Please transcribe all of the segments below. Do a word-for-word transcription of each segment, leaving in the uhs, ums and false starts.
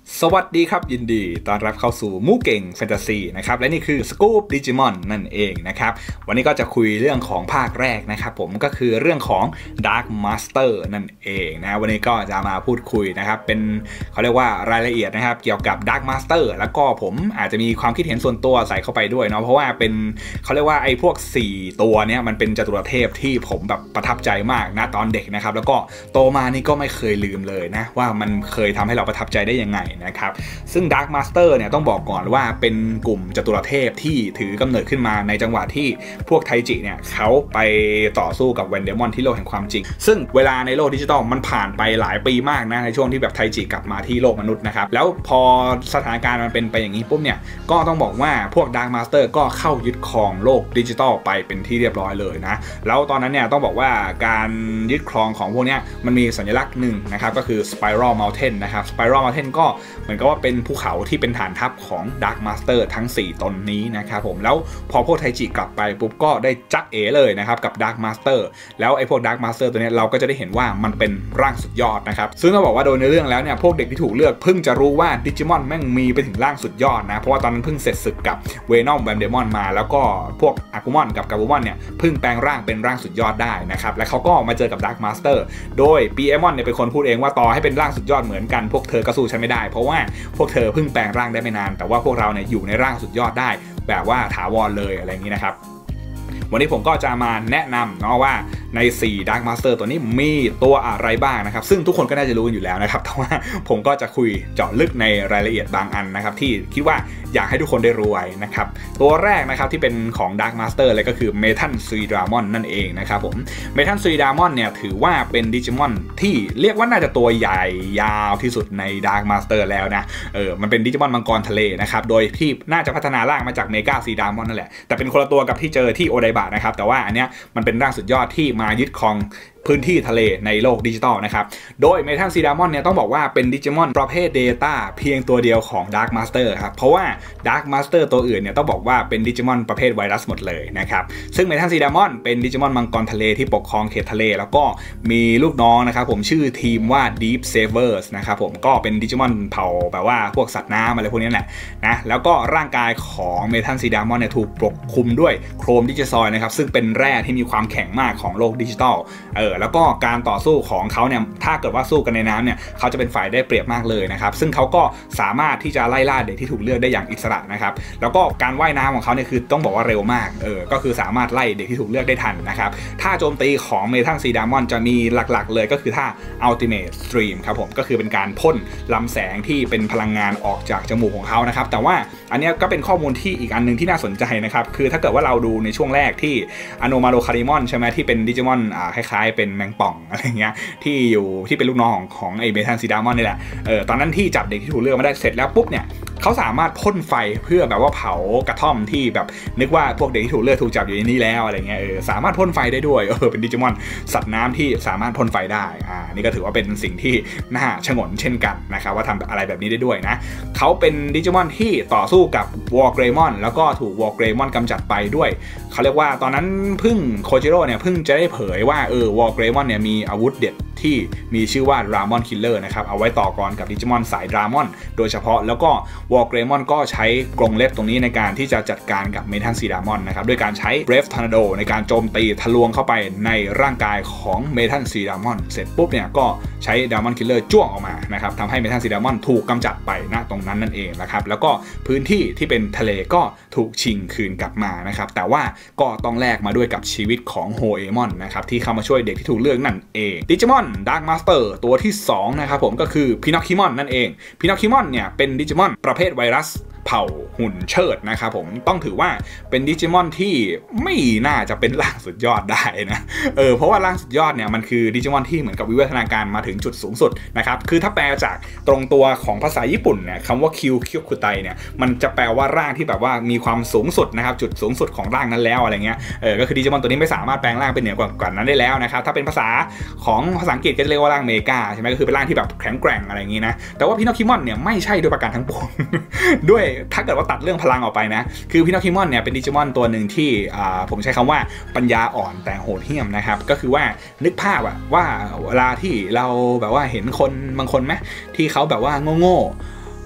สวัสดีครับยินดีต้อนรับเข้าสู่มูเก่งแฟนตาซีนะครับและนี่คือสกู๊ปดิจิมอนนั่นเองนะครับวันนี้ก็จะคุยเรื่องของภาคแรกนะครับผมก็คือเรื่องของ Dark Master นั่นเองนะวันนี้ก็จะมาพูดคุยนะครับเป็นเขาเรียกว่ารายละเอียดนะครับเกี่ยวกับ Dark Master แล้วก็ผมอาจจะมีความคิดเห็นส่วนตัวใส่เข้าไปด้วยเนาะเพราะว่าเป็นเขาเรียกว่าไอ้พวกสี่ตัวเนี้ยมันเป็นจตุรเทพที่ผมแบบประทับใจมากนะตอนเด็กนะครับแล้วก็โตมานี่ก็ไม่เคยลืมเลยนะว่ามันเคยทำให้เราประทับใจได้ยังไงนะครับซึ่ง Dark Master เนี่ยต้องบอกก่อนว่าเป็นกลุ่มจตุรเทพที่ถือกำเนิดขึ้นมาในจังหวะที่พวกไทจิเนี่ยเขาไปต่อสู้กับแวนเดมอนที่โลกแห่งความจริงซึ่งเวลาในโลกดิจิตอลมันผ่านไปหลายปีมากนะในช่วงที่แบบไทจิกลับมาที่โลกมนุษย์นะครับแล้วพอสถานการณ์มันเป็นไปอย่างนี้ปุ๊บเนี่ยก็ต้องบอกว่าพวก Dark Master ก็เข้ายึดครองโลกดิจิตอลไปเป็นที่เรียบร้อยเลยนะแล้วตอนนั้นเนี่ยต้องบอกว่าการยึดครองของพวกเนี้ยมันมีสัญลักษณ์หนึ่งนะครับก็คือ Spiral Mountain นะครับ Spiral Mountain ก็เหมือนกับว่าเป็นภูเขาที่เป็นฐานทัพของ Dark Master ทั้งสี่ตนนี้นะครับผมแล้วพอพวกไทจิกลับไปปุ๊บก็ได้จักเอ๋เลยนะครับกับ Dark Master แล้วไอ้พวก Dark Master ตัวนี้เราก็จะได้เห็นว่ามันเป็นร่างสุดยอดนะครับซึ่งต้องบอกว่าโดยในเรื่องแล้วเนี่ยพวกเด็กที่ถูกเลือกเพิ่งจะรู้ว่าดิจิมอนแม่งมีไปถึงร่างสุดยอดนะเพราะว่าตอนนั้นเพิ่งเสร็จศึกกับเวนอมแวมเดมอนมาแล้วก็พวกอากุมอนกับกาบูมอนเนี่ยเพิ่งแปลงร่างเป็นร่างสุดยอดได้นะครับและเขาก็มาเจอกับ Dark Master โดยปีเอมอนเนี่ยเป็นคนพูดเองว่าต่อให้เป็นร่างสุดยอดเหมือนกันพวกเธอก็สู้ฉันไม่ได้เพราะว่าพวกเธอเพิ่งแปลงร่างได้ไม่นานแต่ว่าพวกเราเนี่ยอยู่ในร่างสุดยอดได้แบบว่าถาวรเลยอะไรอย่างนี้นะครับวันนี้ผมก็จะมาแนะนำเนาะว่าในสี่ Dark Master ตัวนี้มีตัวอะไรบ้างนะครับซึ่งทุกคนก็น่าจะรู้กันอยู่แล้วนะครับแต่ว่าผมก็จะคุยเจาะลึกในรายละเอียดบางอันนะครับที่คิดว่าอยากให้ทุกคนได้รู้ไว้นะครับตัวแรกนะครับที่เป็นของ Dark Master เลยก็คือเมทัลซีดรามอนนั่นเองนะครับผมเมทัลซีดรามอนเนี่ยถือว่าเป็นดิจิมอนที่เรียกว่าน่าจะตัวใหญ่ยาวที่สุดใน Dark Master แล้วนะเออมันเป็นดิจิมอนมังกรทะเลนะครับโดยที่น่าจะพัฒนาร่างมาจากเมกาซีดรามอนนั่นแหละแต่เป็นคนละตัวกับที่เจอที่โอไดบะนะครับแต่ว่าอันเนี้ยมันเป็นร่างสุดยอดที่มายึดครองพื้นที่ทะเลในโลกดิจิตอลนะครับโดยเมทัลซีดามอนเนี่ยต้องบอกว่าเป็นดิจิมอนประเภท Data เพียงตัวเดียวของ Dark Master ครับเพราะว่า Dark Master ตัวอื่นเนี่ยต้องบอกว่าเป็นดิจิมอนประเภทไวรัสหมดเลยนะครับซึ่งเมทัลซีดามอนเป็นดิจิมอนมังกรทะเลที่ปกครองเขตทะเลแล้วก็มีลูกน้องนะครับผมชื่อทีมว่า Deep Savers นะครับผมก็เป็นดิจิมอนเผ่าแบบว่าพวกสัตว์น้ำอะไรพวกนี้แหละนะแล้วก็ร่างกายของเมทัลซีดามอนเนี่ยถูกปกคลุมด้วยโครมดิจิซอยนะครับซึ่งเป็นแร่ที่มีความแข็งมากของโลกดิจิตอลเออแล้วก็การต่อสู้ของเขาเนี่ยถ้าเกิดว่าสู้กันในน้ำเนี่ยเขาจะเป็นฝ่ายได้เปรียบมากเลยนะครับซึ่งเขาก็สามารถที่จะไล่ล่าเด็กที่ถูกเลือกได้อย่างอิสระนะครับแล้วก็การว่ายน้ำของเขาเนี่ยคือต้องบอกว่าเร็วมากเออก็คือสามารถไล่เด็กที่ถูกเลือกได้ทันนะครับท่าโจมตีของเมทัลซีดามอนจะมีหลักๆเลยก็คือท่า Ultimate Stream ครับผมก็คือเป็นการพ่นลำแสงที่เป็นพลังงานออกจากจมูกของเขานะครับแต่ว่าอันนี้ก็เป็นข้อมูลที่อีกอันนึงที่น่าสนใจนะครับคือถ้าเกิดว่าเราดูในช่วงแรกที่อโนมาโดคาริมอนใช่ไหมที่เป็นดิจิมอนอ่าคล้ายๆเป็นแมงป่องอะไรเงี้ยที่อยู่ที่เป็นลูกน้องของของไอเมทัลซีดามอนนี่แหละเออตอนนั้นที่จับเด็กที่ถูกเลือกมาได้เสร็จแล้วปุ๊บเนี่ยเขาสามารถพ่นไฟเพื่อแบบว่าเผากระท่อมที่แบบนึกว่าพวกเด็กที่ถูกเลือกถูกจับอยู่ในนี้แล้วอะไรเงี้ยเออสามารถพ่นไฟได้ด้วยเออเป็นดิจิมอนสัตว์น้ำที่สามารถพ่นไฟได้อ่านี่ก็ถือว่าเป็นสิ่งที่น่าชงนเช่นกันนะครับว่าทำอะไรแบบนี้ได้ด้วยนะเขาเป็นดิจิมอนที่ต่อสู้กับวอร์เกรมอนแล้วก็ถูกวอร์เกรมอนกำจัดไปด้วยเขาเรียกว่าตอนนั้นพึ่งโคจิโร่เนี่ยเพิ่งจะได้เผยว่าเออวอร์เกรมอนเนี่ยมีอาวุธเด็ดที่มีชื่อว่าดรามอนคิลเลอร์นะครับเอาไว้ต่อกรกับดิจิมอนสายดรามอนโดยเฉพาะแล้วก็วอร์เกรมอนก็ใช้กรงเล็บตรงนี้ในการที่จะจัดการกับเมทัลซีดามอนนะครับด้วยการใช้เบรฟทอร์นาโดในการโจมตีทะลวงเข้าไปในร่างกายของเมทัลซีดามอนเสร็จปุ๊บเนี่ยก็ใช้ดรามอนคิลเลอร์จ้วงออกมานะครับทำให้เมทัลซีดามอนถูกกำจัดไปณตรงนั้นนั่นเองนะครับแล้วก็พื้นที่ที่เป็นทะเลก็ถูกชิงคืนกลับมานะครับแต่ว่าก็ต้องแลกมาด้วยกับชีวิตของโฮเอมอนนะครับที่เข้ามาช่วยเด็กที่ถูกเลือกนั่นเองดิจิมอนDark Master ตัวที่สองนะครับผมก็คือพินอคคิมอนนั่นเองพินอคคิมอนเนี่ยเป็นดิจิมอนประเภทไวรัสเผ่าหุ่นเชิดนะครับผมต้องถือว่าเป็นดิจิมอนที่ไม่น่าจะเป็นร่างสุดยอดได้นะเออเพราะว่าร่างสุดยอดเนี่ยมันคือดิจิมอนที่เหมือนกับวิวัฒนาการมาถึงจุดสูงสุดนะครับคือถ้าแปลจากตรงตัวของภาษาญี่ปุ่นเนี่ยคำว่าคิวคิวคุไตเนี่ยมันจะแปลว่าร่างที่แบบว่ามีความสูงสุดนะครับจุดสูงสุดของร่างนั้นแล้วอะไรเงี้ยเออก็คือดิจิมอนตัวนี้ไม่สามารถแปลงร่างเป็นเหนือกว่านั้นได้แล้วนะครับถ้าเป็นภาษาของภาษาอังกฤษก็จะเรียกว่าร่างเมกาใช่ไหมก็คือเป็นร่างที่แบบแข็งแกร่งอะไรอย่างงี้นะแต่ว่าพินอคคิมอนเนี่ยไม่ใช่ด้วยประการทั้งปวง ด้วยถ้าเกิดว่าตัดเรื่องพลังออกไปนะคือพินอคคิมอนเนี่ยเป็นดิจิมอนตัวหนึ่งที่ผมใช้คำว่าปัญญาอ่อนแต่โหดเหี้ยมนะครับก็คือว่านึกภาพอะว่าเวลาที่เราแบบว่าเห็นคนบางคนไหมที่เขาแบบว่าโง่ๆ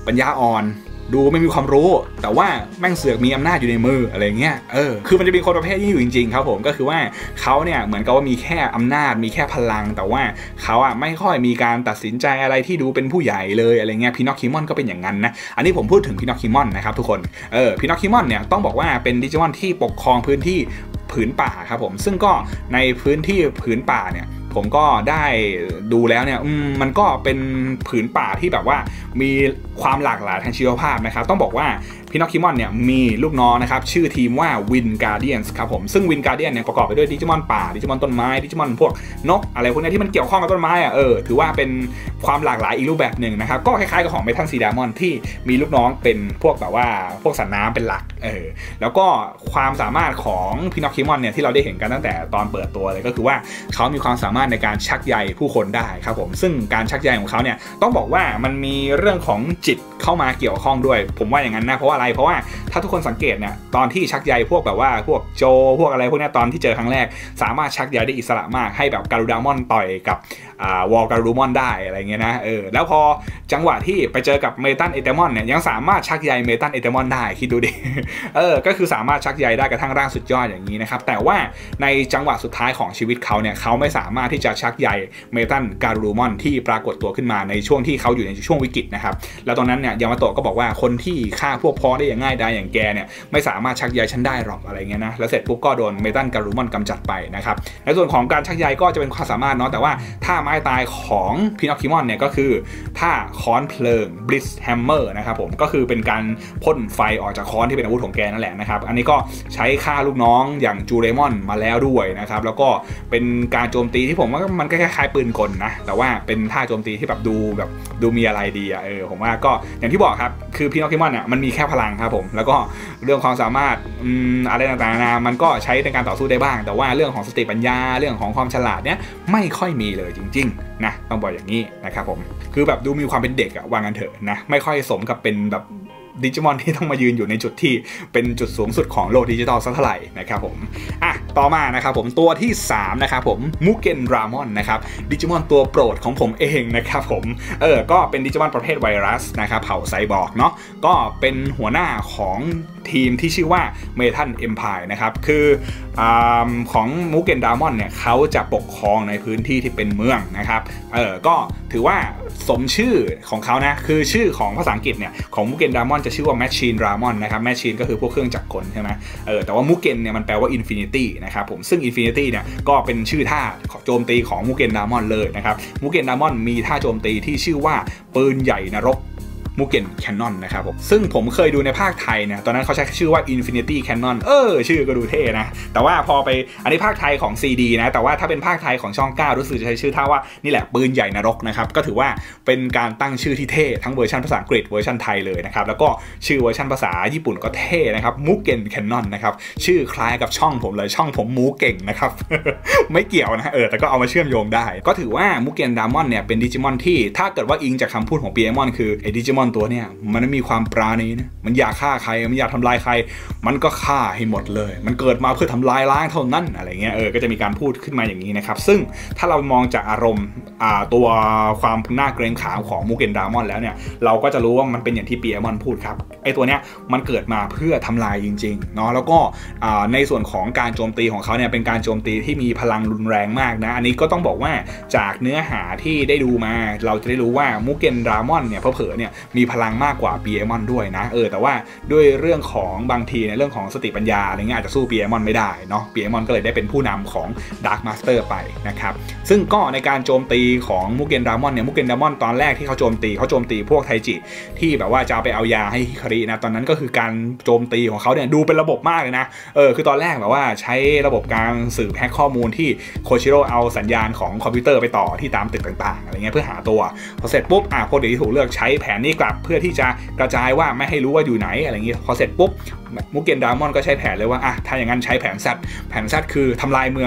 ปัญญาอ่อนดูไม่มีความรู้แต่ว่าแม่งเสือกมีอำนาจอยู่ในมืออะไรเงี้ยเออคือมันจะมีคนประเภทนี้อยู่จริงๆครับผมก็คือว่าเขาเนี่ยเหมือนกับว่ามีแค่อำนาจมีแค่พลังแต่ว่าเขาอ่ะไม่ค่อยมีการตัดสินใจอะไรที่ดูเป็นผู้ใหญ่เลยอะไรเงี้ยพินอคคิมอนก็เป็นอย่างนั้นนะอันนี้ผมพูดถึงพินอคคิมอนนะครับทุกคนเออพินอคคิมอนเนี่ยต้องบอกว่าเป็นดิจิมอนที่ปกครองพื้นที่ผืนป่าครับผมซึ่งก็ในพื้นที่ผืนป่าเนี่ยผมก็ได้ดูแล้วเนี่ยมันก็เป็นผืนป่าที่แบบว่ามีความหลากหลายทางชีวภาพนะครับต้องบอกว่าพินอคคิมอนเนี่ยมีลูกน้องนะครับชื่อทีมว่าวินการ์เดียนส์ครับผมซึ่งวินการ์เดียนเนี่ยประกอบไปด้วยดิจิมอนป่าดิจิมอนต้นไม้ดิจิมอนพวกนกอะไรพวกนี้ที่มันเกี่ยวข้องกับต้นไม้อ่ะเออถือว่าเป็นความหลากหลายอีกรูปแบบหนึ่งนะครับก็คล้ายๆกับของเมทัลซีดามอนที่มีลูกน้องเป็นพวกแบบว่าพวกสัตว์น้ำเป็นหลักเออแล้วก็ความสามารถของพินอคคิมอนเนี่ยที่เราได้เห็นกันตั้งแต่ตอนเปิดตัวเลยก็คือว่าเขามีความสามารถในการชักใยผู้คนได้ครับผมซึ่งการชักใยของเขาเนี่ยต้องบอกว่ามันมีเรื่องของจิตเข้ามาเกี่ยวข้องด้วยผมว่าอย่างนั้นนะเพราะว่าอะไรเพราะว่าถ้าทุกคนสังเกตเนี่ยตอนที่ชักใยพวกแบบว่าพวกโจพวกอะไรพวกนี้ตอนที่เจอครั้งแรกสามารถชักใยได้อิสระมากให้แบบการูดามอนต่อยกับวอลการูมอนได้อะไรเงี้ยนะเออแล้วพอจังหวะที่ไปเจอกับเมตันเอเตมอนเนี่ยยังสามารถชักใยเมตันเอเตมอนได้คิดดูดิเออก็คือสามารถชักใยได้กระทั่งร่างสุดยอดอย่างนี้นะครับแต่ว่าในจังหวะสุดท้ายของชีวิตเขาเนี่ยเขาไม่สามารถที่จะชักใยเมตันการูมอนที่ปรากฏตัวขึ้นมาในช่วงที่เขาอยู่ในช่วงวิกฤตนะครับแล้วตอนนั้นเนี่ยยามาโตะก็บอกว่าคนที่ฆ่าพวกพ้องได้อย่างง่ายดายอย่างแกเนี่ยไม่สามารถชักใยฉันได้หรอกอะไรเงี้ยนะแล้วเสร็จปุ๊บก็โดนเมตันการูมอนกำจัดไปนะครับในส่วนของการชักใยก็จะเป็นความสามารถเนาะแต่ว่าท่าไม้ตายของพินอคคิมอนเนี่ยก็คือท่าค้อนเพลิงบลิสแฮมเมอร์นะครับผมก็คือเป็นการพ่นไฟออกจากค้อนที่เป็นอาวุธของแกนั่นแหละนะครับอันนี้ก็ใช้ฆ่าลูกน้องอย่างจูเรมอนมาแล้วด้วยนะครับแล้วก็เป็นการโจมตีที่ผมว่ามันก็คล้ายๆปืนกลนะแต่ว่าเป็นท่าโจมตีที่แบบดูแบบดูมีอะไรดีอ่ะเออผมว่าก็อย่างที่บอกครับคือพินอคคิมอนเนี่ยมันมีแค่พลังครับผมแล้วก็เรื่องความสามารถอืมอะไรต่างๆนะมันก็ใช้ในการต่อสู้ได้บ้างแต่ว่าเรื่องของสติปัญญาเรื่องของความฉลาดเนี่ยไม่ค่อยมีเลยจริงๆนะต้องบอกอย่างนี้นะครับผมคือแบบดูมีความเป็นเด็กอะว่างั้นเถอะนะไม่ค่อยสมกับเป็นแบบดิจิมอนที่ต้องมายืนอยู่ในจุดที่เป็นจุดสูงสุดของโลกดิจิทัลสักเท่าไหร่นะครับผมอ่ะต่อมานะครับผมตัวที่สามนะครับผมมูเกนรามอนนะครับดิจิมอนตัวโปรดของผมเองนะครับผมเออก็เป็นดิจิมอนประเภทไวรัสนะครับเผ่าไซบอร์กเนาะก็เป็นหัวหน้าของทีมที่ชื่อว่าเมทัลเอ็มไพร์นะครับคืออของมูเกนดามอนเนี่ยเขาจะปกครองในพื้นที่ที่เป็นเมืองนะครับเออก็ถือว่าสมชื่อของเขานะคือชื่อของภาษาอังกฤษเนี่ยของมูเกนดามอนจะชื่อว่าแมชชีนดามอนนะครับแมชชีนก็คือพวกเครื่องจักรกลใช่ไหมเออแต่ว่ามูเกนเนี่ยมันแปลว่าอินฟินิตี้นะครับผมซึ่งอินฟินิตี้เนี่ยก็เป็นชื่อท่าโจมตีของมูเกนดามอนเลยนะครับมูเกนดามอนมีท่าโจมตีที่ชื่อว่าปืนใหญ่นรกมูเกนแคนนอนนะครับผมซึ่งผมเคยดูในภาคไทยเนี่ยตอนนั้นเขาใช้ชื่อว่า Infinity Cannon เออชื่อก็ดูเท่นะแต่ว่าพอไปอันนี้ภาคไทยของ ซี ดี นะแต่ว่าถ้าเป็นภาคไทยของช่องเก้ารู้สึกจะใช้ชื่อท่าว่านี่แหละปืนใหญ่นรกนะครับก็ถือว่าเป็นการตั้งชื่อที่เท่ทั้งเวอร์ชันภาษาอังกฤษเวอร์ชันไทยเลยนะครับแล้วก็ชื่อเวอร์ชันภาษาญี่ปุ่นก็เท่นะครับมูเกนแคนนอนนะครับชื่อคล้ายกับช่องผมเลยช่องผมมูเก่งนะครับ ไม่เกี่ยวนะเออแต่ก็เอามาเชื่อมโยงได้ก็ถือว่ามูเกนดามอนเนี่ยเป็นดิจิมอนที่ถ้าเกิดว่าอิงจากคำพูดของปีเอมอนคือไอ้ดิจิมอนตัวเนี่ยมันมีความปราณีนะมันอยากฆ่าใครมันอยากทำลายใครมันก็ฆ่าให้หมดเลยมันเกิดมาเพื่อทำลายล้างเท่านั้นอะไรเงี้ยเออก็จะมีการพูดขึ้นมาอย่างนี้นะครับซึ่งถ้าเรามองจากอารมณ์ตัวความน่าเกรงขามของมูเกนดามอนแล้วเนี่ยเราก็จะรู้ว่ามันเป็นอย่างที่ปีเอมอนพูดครับไอตัวเนี้ยมันเกิดมาเพื่อทำลายจริงๆเนาะแล้วก็ในส่วนของการโจมตีของเขาเนี่ยเป็นการโจมตีที่มีพลังรุนแรงมากนะอันนี้ก็ต้องบอกว่าจากเนื้อหาที่ได้ดูมาเราจะได้รู้ว่ามูเกนดามอนเนี่ยเผลอๆเนี่ยมีพลังมากกว่าปีเอมอนด้วยนะเออแต่ว่าด้วยเรื่องของบางทีในเรื่องของสติปัญญาอะไรเงี้ยอาจจะสู้ปีเอมอนไม่ได้เนาะปีเอมอนก็เลยได้เป็นผู้นำของดาร์คมาสเตอร์ไปนะครับซึ่งก็ในการโจมตีของมูเกนดามอนเนี่ยมูเกนดามอนตอนแรกที่เขาโจมตีเขาโจมตีพวกไทจิที่แบบว่าจะเอาไปเอายาให้ฮิคารินะตอนนั้นก็คือการโจมตีของเขาเนี่ยดูเป็นระบบมากเลยนะเออคือตอนแรกแบบว่าใช้ระบบการสืบแฮกข้อมูลที่โคชิโร่เอาสัญญาณของคอมพิวเตอร์ไปต่อที่ตามตึกต่างๆอะไรเงี้ยเพื่อหาตัวพอเสร็จปุ๊บอ่ะพวกเด็กที่ถูกเลือกใช้แผนนี้กลับเพื่อที่จะกระจายว่าไม่ให้รู้ว่าอยู่ไหนอะไรเงี้ยพอเสร็จปุ๊บมูเกนดามอนก็ใช้แผนเลยว่าอ่ะถ้าอย่างนั้นใช้แผนแซดแผนแซดคือทำลายเมืองให้หมด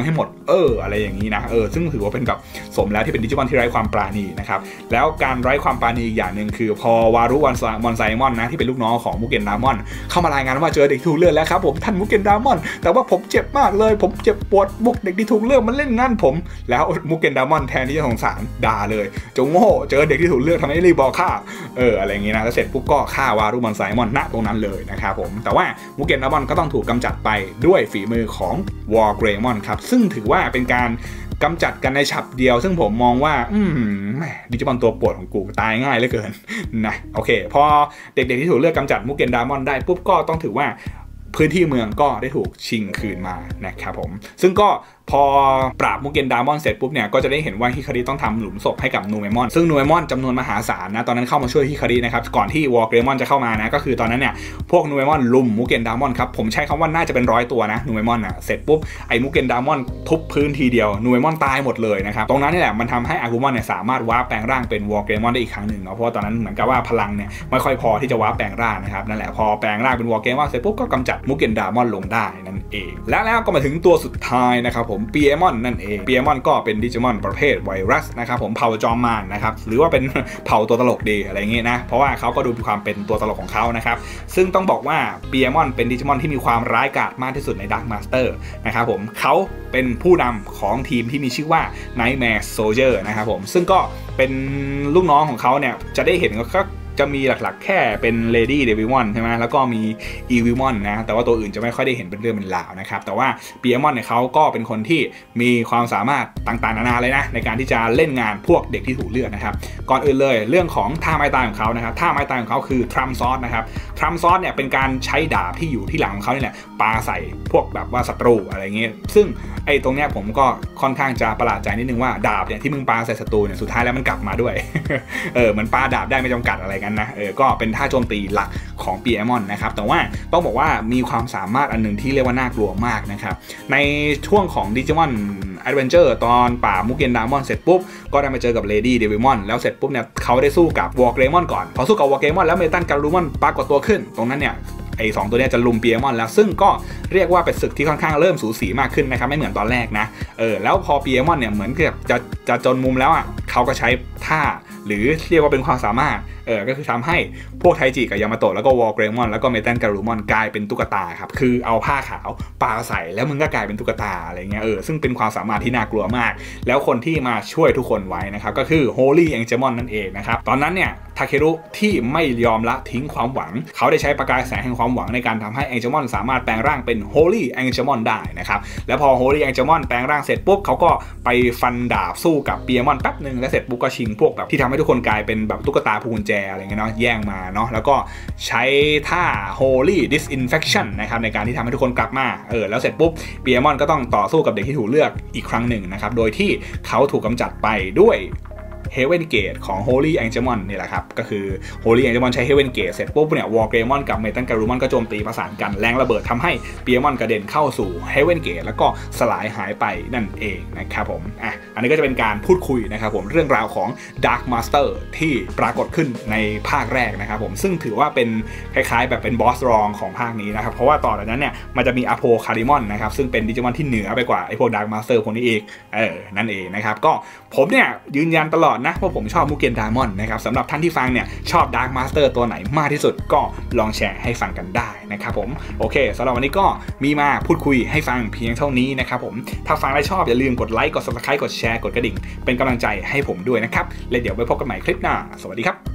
เอออะไรอย่างนี้นะเออซึ่งถือว่าเป็นแบบสมแล้วที่เป็นดิจิมอนที่ไร้ความปราณีนะครับแล้วการไร้ความปราณีอีกอย่างหนึ่งคือพอวารุวันมอนไซมอนนะที่เป็นลูกน้องของมุกเกนดามอนเข้ามารายงานว่าเจอเด็กถูกเลือดแล้วครับผมท่านมุกเกนดามอนแต่ว่าผมเจ็บมากเลยผมเจ็บปวดบุกเด็กที่ถูกเลือดมันเล่นงานผมแล้วมุกเกนดามอนแทนที่จะสงสารด่าเลยจงโง่เจอเด็กที่ถูกเลือดทำไมไม่รีบบอกข้าเอออะไรอย่างงี้นะแล้วเสร็จปุ๊บก็ฆ่าวารุมอนไซมอนณตรงนั้นเลยนะครับผมแต่ว่ามุกเกนดามอนก็ต้องถูกกำจัดไปด้วยฝีมือของวอร์เกรมอนครับซึ่งถือว่าเป็นการกำจัดกันในฉับเดียวซึ่งผมมองว่าอืมแหมดิจิมอนตัวโปรดของกูตายง่ายเหลือเกินนะโอเคพอเด็กๆที่ถูกเลือกกำจัดมุกเกนดามอนได้ปุ๊บก็ต้องถือว่าพื้นที่เมืองก็ได้ถูกชิงคืนมานะครับผมซึ่งก็พอปราบมุกเกนดามอนเสร็จปุ๊บเนี่ยก็จะได้เห็นว่าฮิคาริต้องทำหลุมศพให้กับนูเมมอนซึ่งนูเมมอนจำนวนมหาศาลนะตอนนั้นเข้ามาช่วยฮิคารินะครับก่อนที่วอร์เกรมอนจะเข้ามานะก็คือตอนนั้นเนี่ยพวกนูเมมอนลุมมุกเกนดามอนครับผมใช้คำว่าน่าจะเป็นร้อยตัวนะนูเมมอนอ่ะเสร็จปุ๊บไอ้มุกเกนดามอนทุบพื้นทีเดียวนูเมมอนตายหมดเลยนะครับตรงนั้นนี่แหละมันทำให้อากุมอนเนี่ยสามารถวาร์ปแปลงร่างเป็นวอร์เกรมอนได้อีกครั้งหนึ่งเนาะเพราะว่าตอนนั้นเหมือนกับว่าพลังเนี่ยไม่ค่อยพอที่จะวาร์ปแปลงร่างนะครับนั่นแหละพอแปลงร่างเป็นวอร์เกรมอนเสร็จปุ๊บก็กำจัดมุกเกนดามอนลงได้นั่นเองแล้วแล้วก็มาถึงตัวสุดท้ายนะครับผมปีเอมอนนั่นเองปีเอมอนก็เป็นดิจิมอนประเภทไวรัสนะครับผมเผ่าจอมมารนะครับหรือว่าเป็นเผ่าตัวตลกดีอะไรเงี้ยนะเพราะว่าเขาก็ดูมีความเป็นตัวตลกของเขานะครับซึ่งต้องบอกว่าปีเอมอนเป็นดิจิมอนที่มีความร้ายกาจมากที่สุดในดาร์กมาสเตอร์นะครับผมเขาเป็นผู้นำของทีมที่มีชื่อว่า Nightmare Soldier นะครับผมซึ่งก็เป็นลูกน้องของเขาเนี่ยจะได้เห็นก็จะมีหลักๆแค่เป็น Lady Devimon ใช่ไหมแล้วก็มี Evimon นะแต่ว่าตัวอื่นจะไม่ค่อยได้เห็นเป็นเรื่องเป็นราวนะครับแต่ว่าปีเอมอนเนี่ยเขาก็เป็นคนที่มีความสามารถต่างๆนานาเลยนะในการที่จะเล่นงานพวกเด็กที่ถูกเลือกนะครับก่อนอื่นเลยเรื่องของท่าไม้ตายของเขานะครับท่าไม้ตายของเขาคือทรัมซอสนะครับทรัมซอสเนี่ยเป็นการใช้ดาบที่อยู่ที่หลังของเขาเนี่ยปาใส่พวกแบบว่าศัตรูอะไรเงี้ยซึ่งไอ้ตรงเนี้ยผมก็ค่อนข้างจะประหลาดใจนิดนึงว่าดาบเนี่ยที่มึงปาใส่ศัตรูเนี่ยสุดท้ายแล้วมันกลับมาด้วย เออเหมือนปาดาบได้ไม่จำกัดอะไรกันนะเออก็เป็นท่าโจมตีหลักของปีเอมอนนะครับแต่ว่าต้องบอกว่ามีความสามารถอันหนึ่งที่เรียกว่าน่ากลัวมากนะครับในช่วงของดิจิมอนแอดเวนเจอร์ตอนป่ามุกเกนดามอนเสร็จปุ๊บก็ได้มาเจอกับเลดี้เดวิมอนแล้วเสร็จปุ๊บเนี่ยเขาได้สู้กับวอร์เกรมอนก่อนพอสู้กับวอร์เกรมอนแล้วเมตันการูมอนปรากฏตัวขึ้นตรงนั้นเนี่ยไอ้สองตัวนี้จะลุมปีเอมอนแล้วซึ่งก็เรียกว่าเป็นศึกที่ค่อนข้างเริ่มสูสีมากขึ้นนะครับไม่เหมือนตอนแรกนะเออแล้วพอปีเอมอนเนี่ยเหมือนกับจะจะจนมุมแล้วอ่ะเขาก็ใช้ท่าหรือเรียกว่าเป็นความสามารถเออก็คือทำให้พวกไทจิกับยามาโตะแล้วก็วอร์เกรมอนแล้วก็เมตันการูมอนกลายเป็นตุ๊กตาครับคือเอาผ้าขาวปาใส่แล้วมึงก็กลายเป็นตุ๊กตาอะไรเงี้ยเออซึ่งเป็นความสามารถที่น่ากลัวมากแล้วคนที่มาช่วยทุกคนไว้นะครับก็คือโฮลี่แองเจมอนนั่นเองนะครับตอนนั้นเนี่ยทาเครุที่ไม่ยอมละทิ้งความหวังเขาได้ใช้ประกายแสงแห่งความหวังในการทำให้แองเจมอนสามารถแปลงร่างเป็นโฮลี่แองเจมอนได้นะครับแล้วพอโฮลี่แองเจมอนแปลงร่างเสร็จปุ๊บเขาก็ไปฟันดาบสู้กับปีเอมอนแป๊บนึงแล้วเสร็จปุ๊บก็ชิงพวกแบบที่ทำให้ทุกคนกลายเป็นแบบตุ๊กตาผู้กุญแจอะไรเงี้ยเนาะแย่งมาเนาะแล้วก็ใช้ท่า Holy Disinfection นะครับในการที่ทำให้ทุกคนกลับมาเออแล้วเสร็จปุ๊บปีเอมอนก็ต้องต่อสู้กับเด็กที่ถูกเลือกอีกครั้งหนึ่งนะครับโดยที่เขาถูกกำจัดไปด้วยHeaven Gate ของ Holy Angemon นี่แหละครับก็คือ Holy Angemon ใช้ Heaven Gate เสร็จปุ๊บเนี่ย Wargreymon กับ Metal Garurumon ก็โจมตีประสานกันแรงระเบิดทำให้ปีเอมอนกระเด็นเข้าสู่ Heaven Gate แล้วก็สลายหายไปนั่นเองนะครับผมอ่ะอันนี้ก็จะเป็นการพูดคุยนะครับผมเรื่องราวของ Dark Master ที่ปรากฏขึ้นในภาคแรกนะครับผมซึ่งถือว่าเป็นคล้ายๆแบบเป็นบอสรองของภาคนี้นะครับเพราะว่าต่อจากนั้นเนี่ยมันจะมี Apo Carimon นะครับซึ่งเป็นดิจิมอนที่เหนือไปกว่าไอ้พวก Dark Master พวกนี้อีกเออนั่นเองนะครับก็ผมเนี่ยยืนยันตลอดนะว่าผมชอบมุกเกนดามอนนะครับสำหรับท่านที่ฟังเนี่ยชอบดาร์คมาสเตอร์ตัวไหนมากที่สุดก็ลองแชร์ให้ฟังกันได้นะครับผมโอเคสำหรับวันนี้ก็มีมาพูดคุยให้ฟังเพียงเท่านี้นะครับผมถ้าฟังแล้วชอบอย่าลืมกดไลค์กด ซับสไครบ์ กดแชร์กดกระดิ่งเป็นกำลังใจให้ผมด้วยนะครับและเดี๋ยวไปพบกันใหม่คลิปหน้าสวัสดีครับ